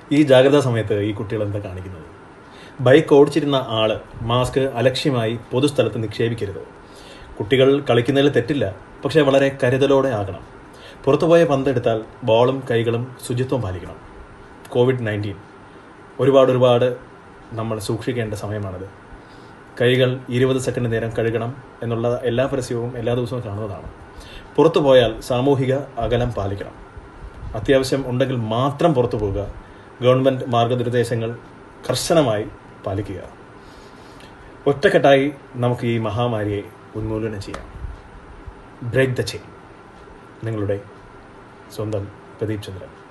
ഈ ജാഗ്രതാ സമയത്ത് ഈ കുട്ടികൾ എന്താ കാണിക്കുന്നത്? ബൈക്ക് ഓടിച്ചിരുന്ന ആൾ മാസ്ക് അലക്ഷ്യമായി പൊതുസ്ഥലത്ത് നിക്ഷേപിക്കരുത്. കുട്ടികൾ കളിക്കുന്നതിൽ തെറ്റില്ല, പക്ഷേ വളരെ കരുതലോടെ ആകണം. പുറത്തുപോയ പന്തെടുത്താൽ ബോളും കൈകളും ശുചിത്വം പാലിക്കണം. COVID-19 ഒരുപാട് നമ്മൾ സൂക്ഷിക്കേണ്ട സമയമാണിത്. കൈകൾ 20 സെക്കൻഡ് നേരം കഴുകണം എന്നുള്ള എല്ലാ പരസ്യവും എല്ലാ ദിവസവും കാണുന്നതാണ്. പുറത്തു പോയാൽ സാമൂഹിക അകലം പാലിക്കണം. അത്യാവശ്യം ഉണ്ടെങ്കിൽ മാത്രം പുറത്തു പോകുക. ഗവൺമെൻറ് മാർഗനിർദ്ദേശങ്ങൾ കർശനമായി പാലിക്കുക. ഒറ്റക്കെട്ടായി നമുക്ക് ഈ മഹാമാരിയെ ഉന്മൂലനം ചെയ്യാം. Break the chain. നിങ്ങളുടെ സ്വന്തം പ്രദീപ് ചന്ദ്രൻ.